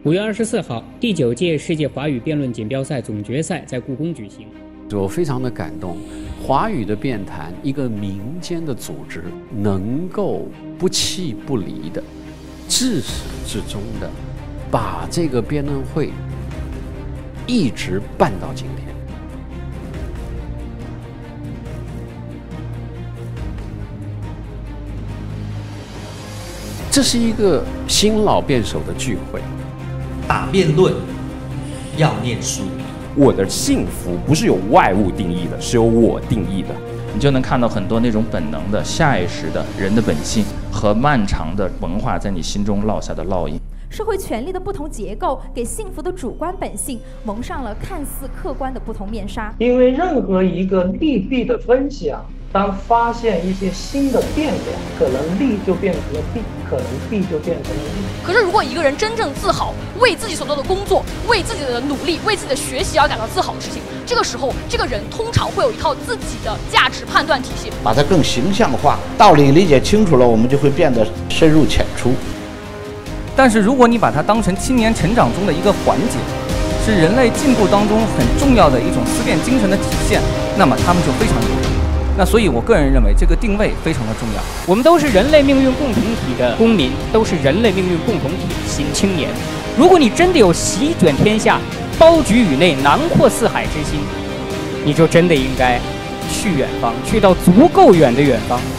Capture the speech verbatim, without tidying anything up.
五月二十四号，第九届世界华语辩论锦标赛总决赛在故宫举行。 我非常的感动，华语的辩坛，一个民间的组织，能够不弃不离的，至始至终的，把这个辩论会一直办到今天。这是一个新老辩手的聚会。 打辩论要念书。 我的幸福不是由外物定义的，是由我定义的。 你就能看到很多那种本能的、下意识的人的本性和漫长的文化在你心中烙下的烙印。 社会权力的不同结构给幸福的主观本性蒙上了看似客观的不同面纱。 因为任何一个利弊的分享，当发现一些新的变量，可能利就变成了弊，可能弊就变成了利。 可是如果一个人真正自豪，为自己所做的工作，为自己的努力，为自己的学习而感到自豪的事情，这个时候这个人通常会有一套自己的价值判断体系， 把它更形象化，道理理解清楚了，我们就会变得深入浅出。 但是如果你把它当成青年成长中的一个环节，是人类进步当中很重要的一种思辨精神的体现，那么他们就非常有用。那所以我个人认为这个定位非常的重要。 我们都是人类命运共同体的公民，都是人类命运共同体的新青年。如果你真的有席卷天下、包举宇内、囊括四海之心，你就真的应该去远方，去到足够远的远方。